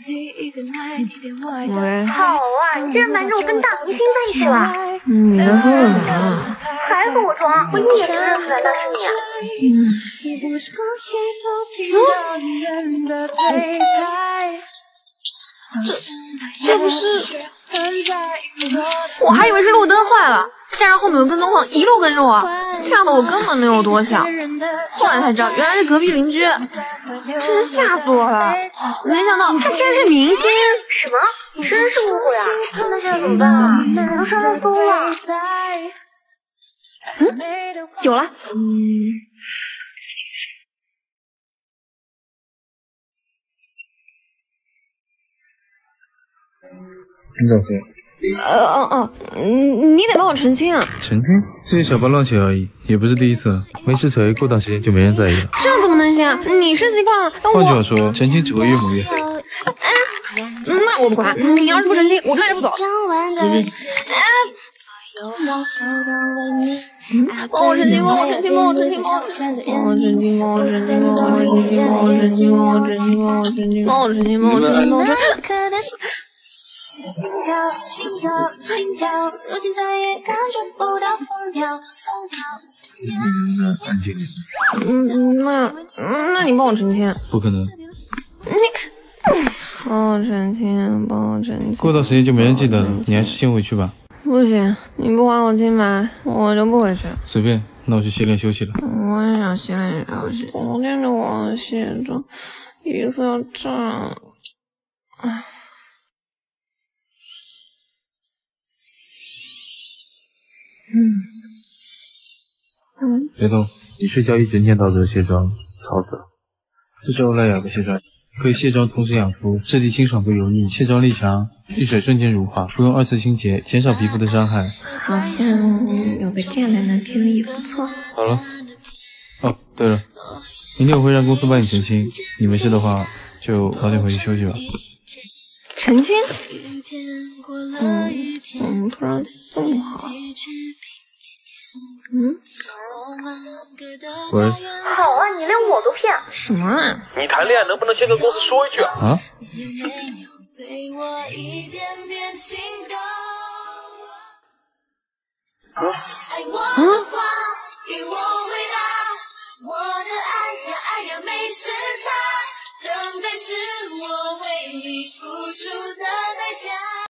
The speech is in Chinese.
好啊，你居然瞒着我跟大明星在一起了。 你在说我什么？ 还和我装，我一眼就认出来那是你。 这不是？我还以为是路灯坏了，再加上后面有跟踪狂一路跟着我，吓得我根本没有多想。后来才知道原来是隔壁邻居，真是吓死我了！没想到他居然是明星。 什么？你真是误会啊！那现在怎么办啊？都上热搜了。 有了。 你找谁？ 你得帮我澄清啊！ 澄清？这些小包乱写而已，也不是第一次了。没事锤，过段时间就没人在意了。 这怎么能行？你是习惯了， 换句话说，澄清只会越抹越黑。 那我不管，你要是不澄清，我就赖着不走。 随便。 帮我澄清，帮我澄清，帮我澄清，帮我澄清，帮我澄清，帮我澄清，帮我澄清，帮我澄清，帮我澄清，帮我澄清，帮我澄清，帮我澄清，帮我澄清。 安静。 那你帮我澄清。 不可能。 帮我澄清，帮我澄清。 过段时间就没人记得了，你还是先回去吧。 不行，你不还我清白，我就不回去。 随便，那我去洗脸休息了。 我也想洗脸休息。昨天就忘了卸妆，衣服要炸。 别动，你睡觉一整天到这卸妆，吵死了。这是欧莱雅的卸妆，可以卸妆同时养肤，质地清爽不油腻，卸妆力强，遇水瞬间乳化，不用2次清洁，减少皮肤的伤害。 好像有个这样的男朋友也不错。 好了。哦，对了，明天我会让公司帮你澄清，你没事的话就早点回去休息吧。 澄清？怎么突然这么好？ 喂。 好啊，你连我都骗。 什么啊？ 你谈恋爱能不能先跟公司说一句啊？ 啊？ 等待是我为你付出的